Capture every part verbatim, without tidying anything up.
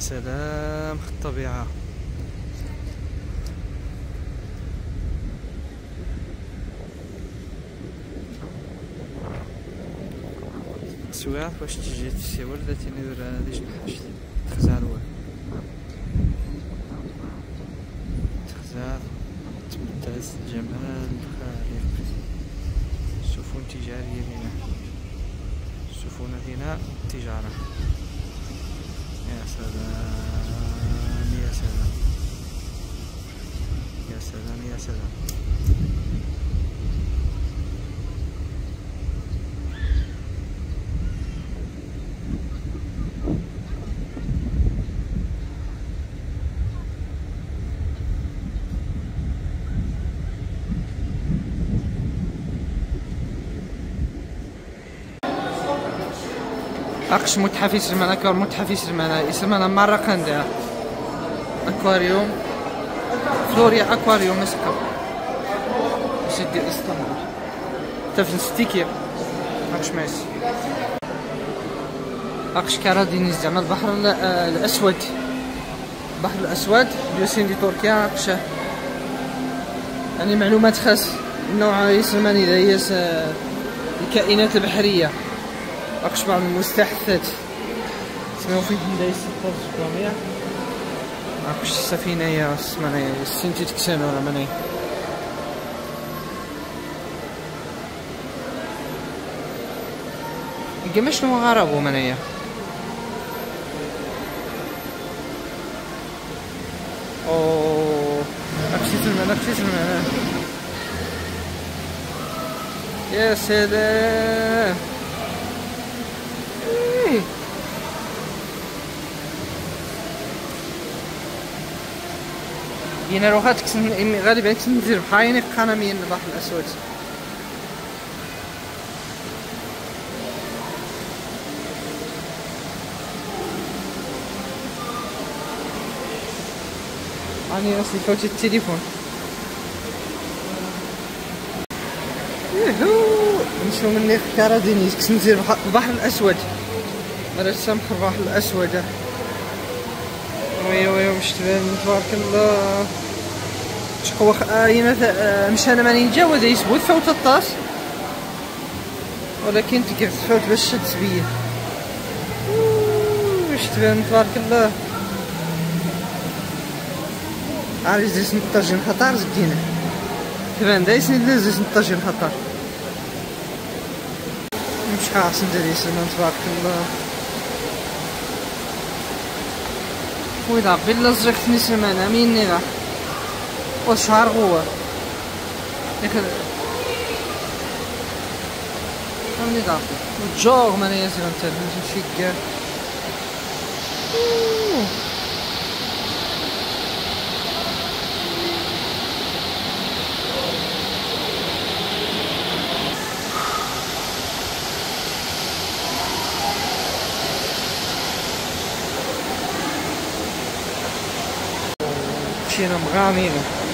سلام في الطبيعة. سواعت واش تجي تسي ولا تيني ولا هادي جنحاش تخزع الوال تخزع تمتاز الجمال الخالق. السفن تجارية هنا، السفن هنا تجارة. يا سلام يا سلام يا سلام يا سلام. أقش متحف يسمى أكبر متحف يسمى يسمى ماراكاندا أكواريوم فلوريا أكواريوم مسكر سيدي اسطنبول تفن ستيكير. أقش ماس أقش كاراديني زعما البحر الأسود، البحر الأسود بيوسين دي تركيا. أقش يعني معلومات خاص النوع يسمى إذا هي الكائنات البحرية. أقش بعض المستحدثات سمعوا فيه دايس ستة سبعمية. أقش السفينة هي اسمها سينتيتيك سانورا مني. كما شنو غرابو منايا اوه أقشي سلمان أقشي سلمان. يا سلام ينا روحات كسن غالبا كسن ندير بحايني قنامين البحر الأسود. راني راسي فوت التليفون. يهو نشوف مني كارادينيس كسن ندير البحر الأسود مرة سامح البحر الأسود. وي وي واش تبان تبارك الله شقوة هنا مشانا ماني نتجاوز يسبوت فوت الطاس ولكن تقعد تفوت باش تشد سبية. واش تبان تبارك الله. عارف زيس نطاجين خطر زكينا تبان دايسني لازم نطاجين خطر مش حاس ندير يسلمان تبارك الله. وإذا بلا زرقتني سمانة مين نغا وشهر هو ياك فهمني ضعفي وتجوغ مانا ياسر نتا نمشي كاع مشينا مغامرين.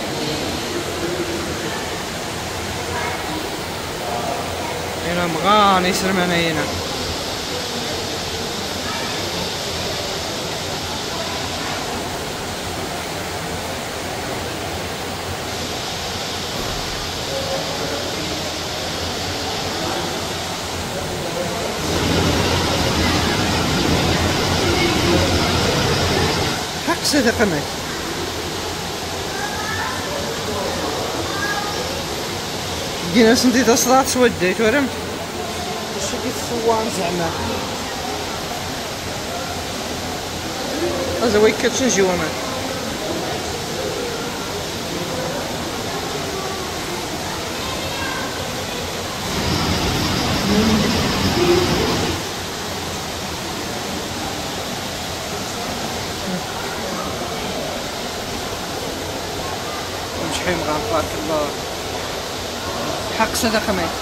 هنا مغاني يسر معنا هنا حق صدق معك. جينا سنديت أصلاح سوديت ورمت شكيت الصوان زعما هذا ويك كتنجي وما مش حيم غان تبارك الله حق صدقة ماي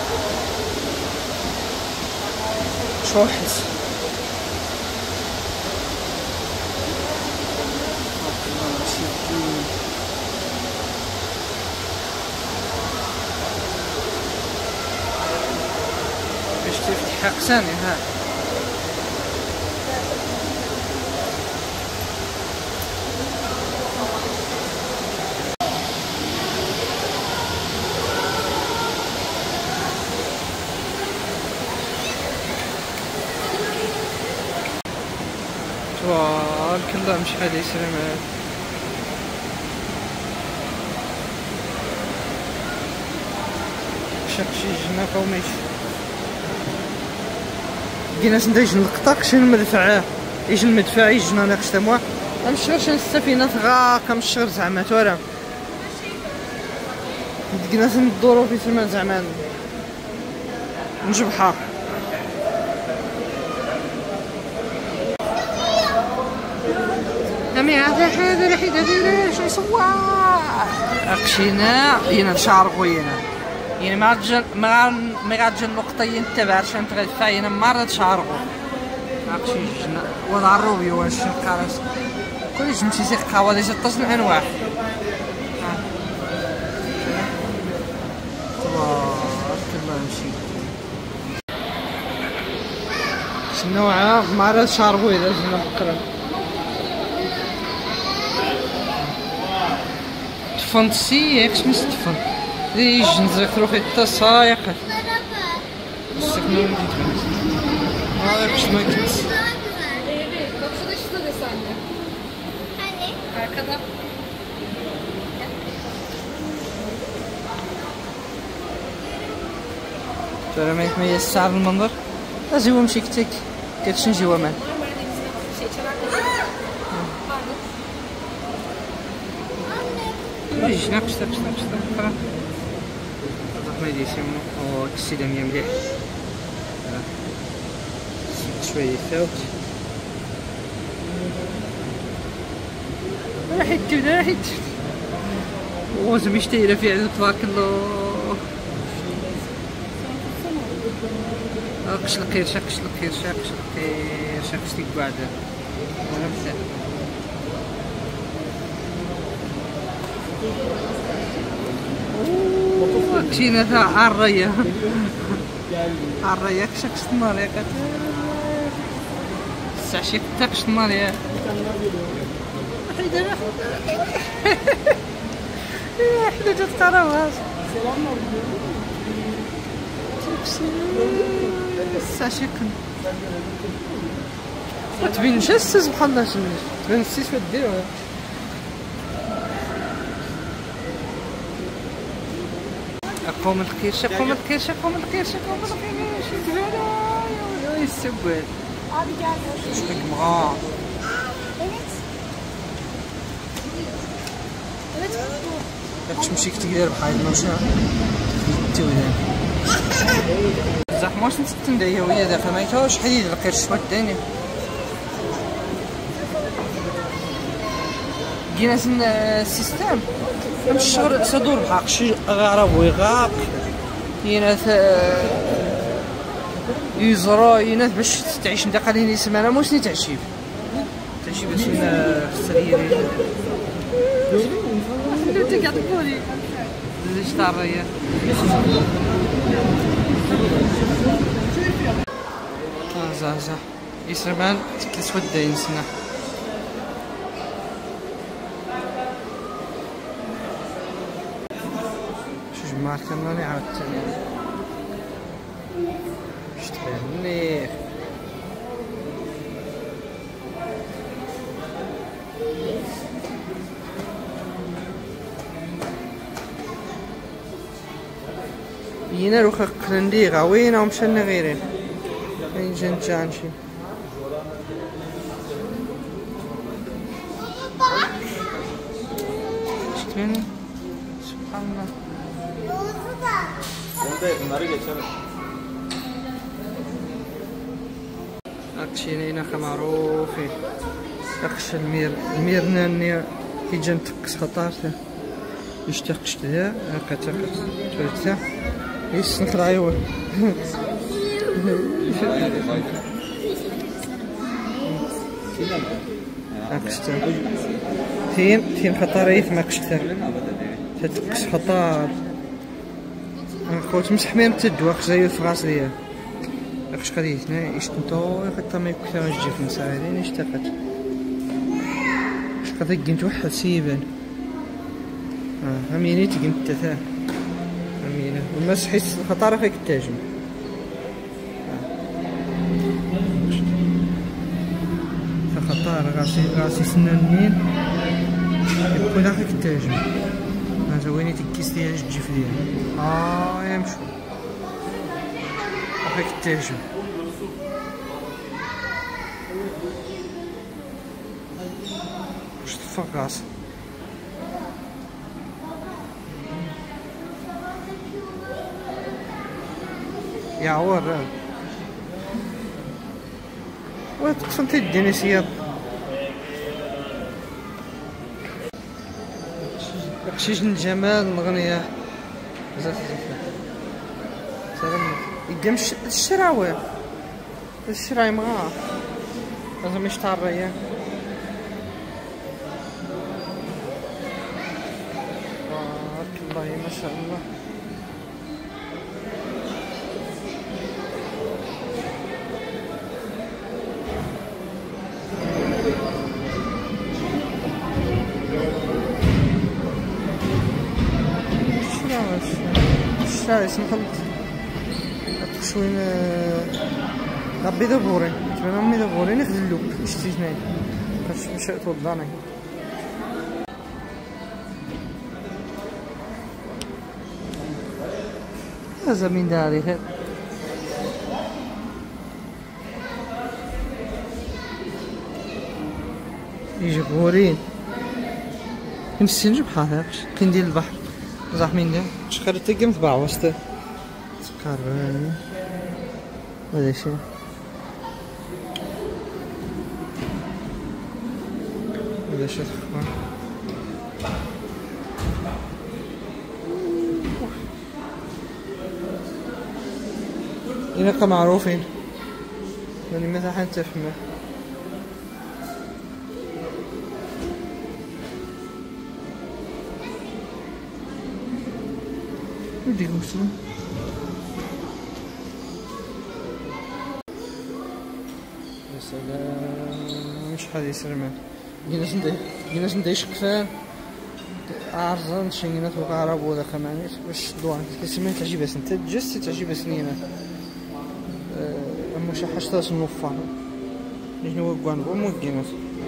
شو حس باش تفتح حق ثاني ها لا مش غادي يسرى معاك. شاق شي جنة قوميش كيناش نتا يجي نلقطك شي المدفع يجي المدفع يجي انا كشتا موا غنمشيوش السفينة غا كنمشيو زعما تورا كيناش ندورو في تما زعما نجبحها دمي هذا هذا راح يدير شي سوا اقشينا ينا نشاركو ينا يعني ما غادي ما ما غادي النقطين تبع شان تغفاينا مرة تشاركو هاكشي جنا وضع الروبي واش الكراس كلش مشي سي قهوة ديجا تصل انواع تبارك الله مشي شنوعها مرة تشاركو اذا جنا بكرة تفنتسي ياك سميت تفن ديج نذكرو في التصايق السكنة ولدي تفنت هذا باش ما كنت هكذا ترى ما يتميز الساعة بالمنظر أزيو مشي كتك كتشن جوا مان جينا قشطة قشطة قشطة أخرى ما يدي يسمو أو تسيدة مية مليح شوية ثوت راح تبدا راح تبدا وزم يشتهي في عدد تبارك الله قش الخير شاق قش الخير شاق قش الخير شاق قش لك بعد وانا بزاف كشينا تاع عالرية عالرية كشا قشت النار ياك الساعة شي تا قشت النار ياك حيدة حيدة جات قراوها الساعة شي كن متبينش السي سبحان الله شنو تبين السيس ودير ولا قوم الكيرشة قوم الكيرشة قوم الكيرشة قوم الكيرشة تبانا يا السبال شبك مغا باش تمشي كتير بحال ماشي التولان بصح واش نستن دايا وهي دافا ما يتوش حديد القرش وداني كيناس السيستم مش شغل صدور بحق شي غرب ويغاق يناث يزرا يناث باش تعيش نتا قاليني سمانه موش ني تعشيب تعشيب باش في السريري انت قاعد تقولي ليش طاريه زا زا يسرمان تسود ينسنا جماعة كماني عاودتني شتبان مليح ينا روخا قلندي غاوينا ومشانا غيرين وين جان جانشي شتبان سبحان الله هاكشي هنا معروفين اقش المير المير ناني كي جا نتقص خطارته يشتقش ذا هاكا تقص تولتا يسنخ العيون هاكشتا ثين ثين خطاريث ماكشتا تتقص خطار خوت مسح ميم تدوخ زي الفراس ديال اخش خديتنا اشتنتو حتى ما يكون جيف نساعدين اشتقت اش قد كنت واحد سيبان اه هميني تقنت ثا همينه المسح حس الخطاره فيك التاجم اه خطر الطار غاسي غاسي سنانين يبقى داخل التاجم هذا وين تكيس ديال الجيف ديالو اه يمشي داخل التاجم واش تفقاس يا عور وتقسم تديني سياط بقشيش الجمال الغنية بزاف سلام يديم الشراوي الشراي مغا لازم يشتعر ريان بارك الله ما شاء الله الشاي سنخلط شوين ربي دبوري تبان امي دبوري ناخذ اللوب شتي هنايا باش توضاني هذا من داري خير يجي بورين نمسي بحال هكاش كندير البحر بصح من دا شخر تقم تباع وسط تقربني هذا شي هذا شي تخفى هنا معروفين يعني مثلا حتى فما ودي وصلوا يا سلام شحال يسرمان جيناش ندير جيناش ندير شقفان عرضان شينات وقارب ولا خمانيت باش دوان كيسمى تعجبها انت تجس تعجبها سنينات اما شي حاجه نوفر اللي هو كوان مو كينات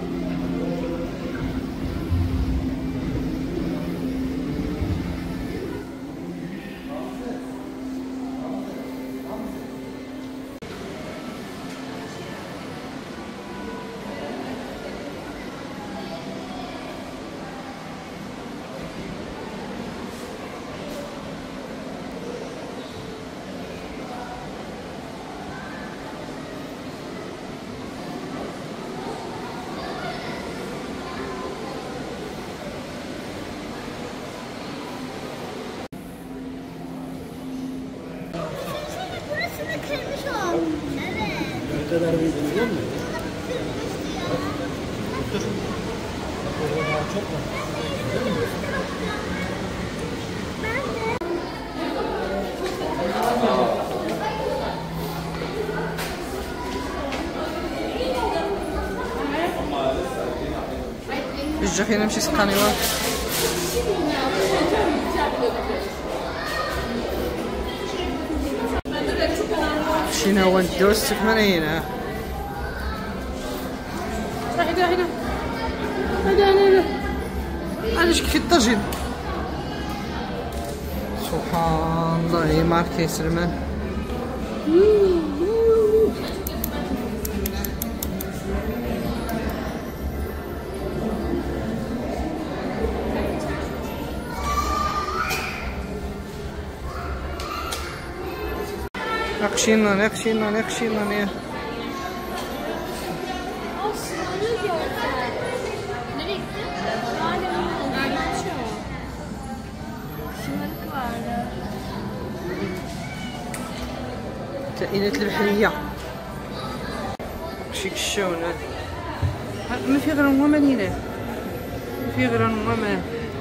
kadar büyüdüğünde mi? Dur. Daha çok mu? الجو هنا نمشي سقاني واحد مشينا هو ندوز ثمانين ها هنا هنا هنا هنا علاش كيف الطاجين سبحان الله هي ماركة سلمان Yakışıyla, yakışıyla, yakışıyla ne? كائنات البحرية شيك الشون هذا ما في غير نومان هنا ما في غير نومان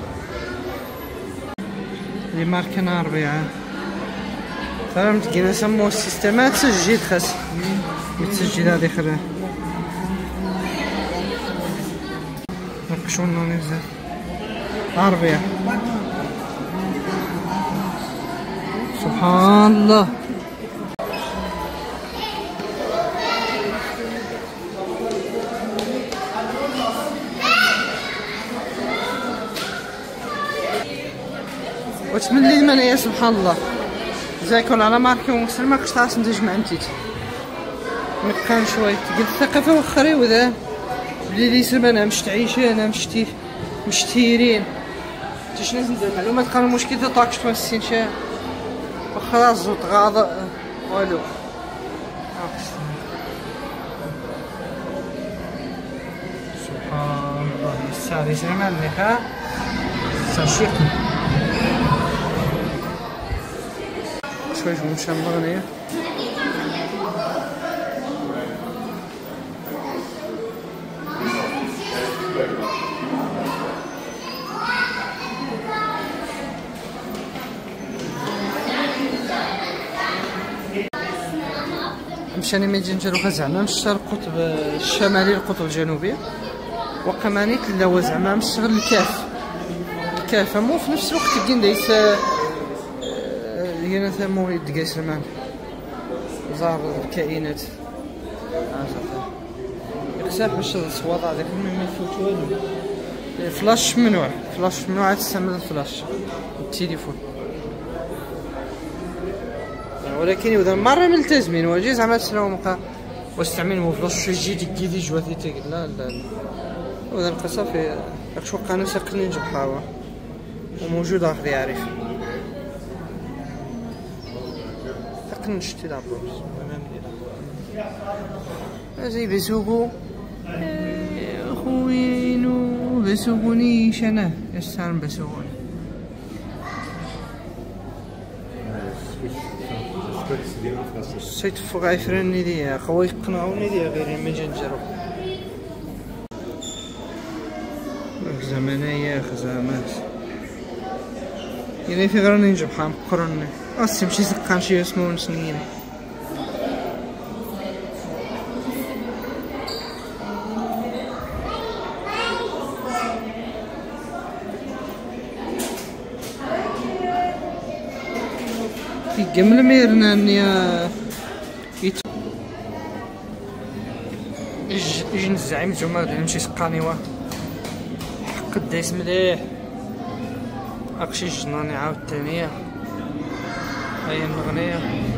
لي ماركة ربيعة فهمت كينا نسموه السيستمات تسجيل خاص يتسجل هذه خير نقشونا بزاف عربية سبحان الله وتملي المنايا سبحان الله زي يكون على ماركي ونكسر ما قشطاس ندج مع نتيت مكان شويه تقول الثقافه وخري وذا بلي لي سمانه مش تعيشين انا مشتي مشتيرين تيش لازم ندير معلومات كان المشكل تاع طاكش تمسين شا وخلاص زوط غاض والو سبحان الله الساري زمان لك ساشيكي شوي شو مشان مغنية مشاني ميجي نجرو زعما مشى القطب الشمالي للقطب الجنوبي وكمان تلاو زعما مشى الكاف الكاف مو في نفس الوقت كاين دايس هنا ثمو يدقاس المان زار الكائنات يقساح باش الصواد هذاك ما يفوت والو فلاش ممنوع فلاش ممنوع تستعمل الفلاش التليفون ولكن اذا مره ملتزمين واجي زعما تسلاو مبقى واستعملوا فلاش جديد كيدي جواتي تيك لا لا واذا نبقى صافي داكشي وقع انا ساقني نجيب حاوه وموجود اخر يعرف ساقني نشتي لابروس زي بسوقو خوينو بسوقونيش انا يستعمل بسوقوني سيت فوق عفراني ليا خويا يقنعوني ليا غير ما جا نجرب زمانية خزامات إلا في غير نجيب حام قرن أصي مشي سقان شي اسمو سنين في جمل ميرنا نيا يت يجي الزعيم زعما نمشي سقاني وا حق دايس مليح اكشي جناني عاود تانية هاي المغنية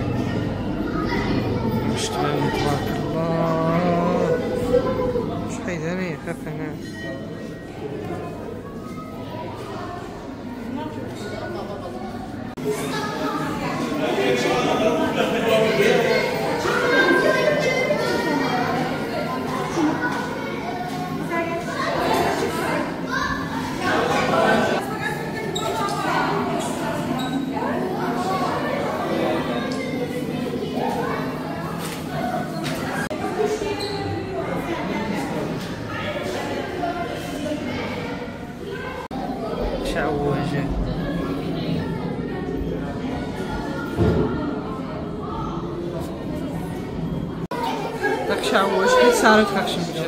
باش تبان تبارك الله شحال ثاني خاف انا شعوجة داك شعوج حيت صارت خاكش نجيب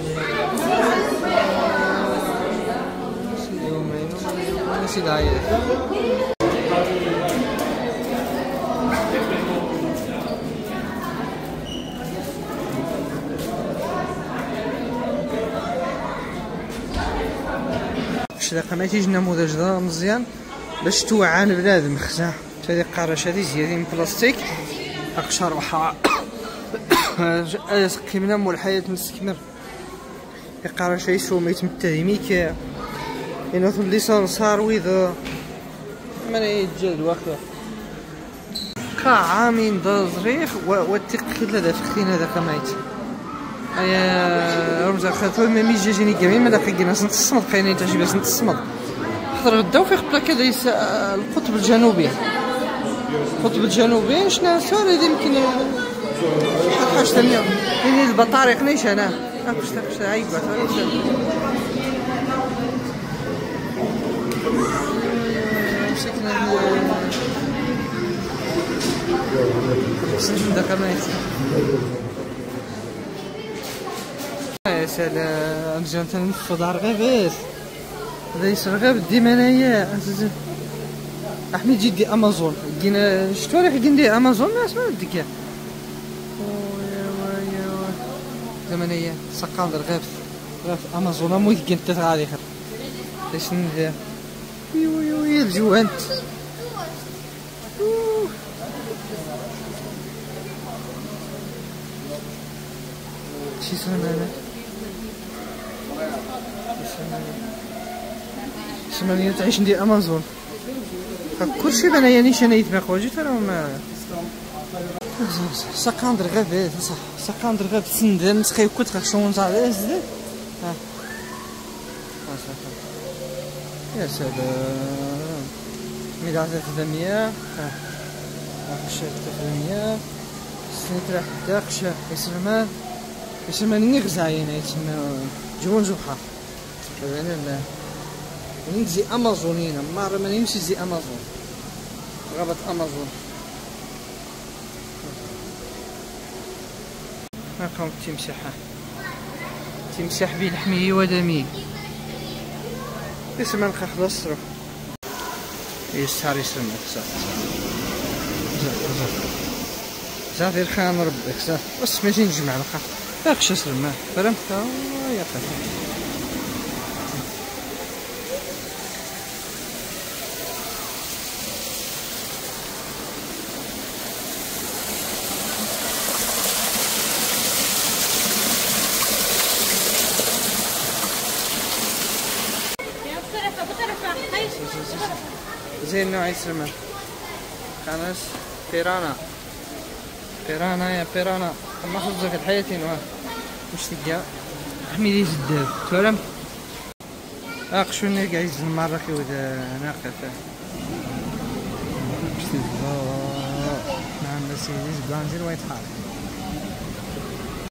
سيدي ومينو سيدي عايد داك ما تيجي النموذج دا مزيان باش توعى بنادم خزا هذه القراشه هذه زيادين من البلاستيك هاك شروحه سقيمنا مول الحياه مستكمل القراشه يسوى ما يتمتهميك انه اللسان صار ويذا من يتجاد واخا كعامين دا زريخ والتقيل هذا فخين هذا كمايت ايا رمز خاطر ما ميجي جاني كامل ما داك كيناس نتصمد قاينين تاجي باش نتصمد خاطر غداو في قبل كذا القطب الجنوبي القطب الجنوبي شنو صار هذه يمكن واحد حاجه ثانيه يعني البطاريق نيش انا اكش اكش عيب مسكنا سنجم داك مايت يا سلام مزيان تنفض رغيف هذا يسرى غير ديما انايا احمد جدي امازون لقينا شتو راه كندير امازون ما اسمع ديك يا ويا زمانية سقام الغاف غاف امازون مو كنت غادي خير باش ندير وي وي وي الجوانت شي سمانة سمانية تعيش ندي امازون كلشي بان يعني شنايت ما خواجيت انا ما ساكاندر غابات صح ساكاندر غاب سندن تخيل كنت خشون صار ازد ها يا سلام ميدان ثلاثمية ها اخشى ثلاثمية سنترا داخشى يسلمان يسلمان نغزاين يتسمى جون زوحة انا نمشي امازونينا مرة ما نمشي زي امازون غابة امازون هاكم التمساحة تمساح بين لحمه ودمه يسمى نخاف الصرف يسهر يسمى صافي صافي الخان ربك صافي بس ماشي نجمع الخا اخشى سلمى فهمت يا خويا زين نوع يسلمه خمس بيرانا بيرانا يا بيرانا ما خرجت في حياتي نوع مش تلقى حميدي جداد تفهم اخ شو نلقى عايز المره كي ودا ناقصه مش تلقى نعم سيدي بلانجير ويتحرك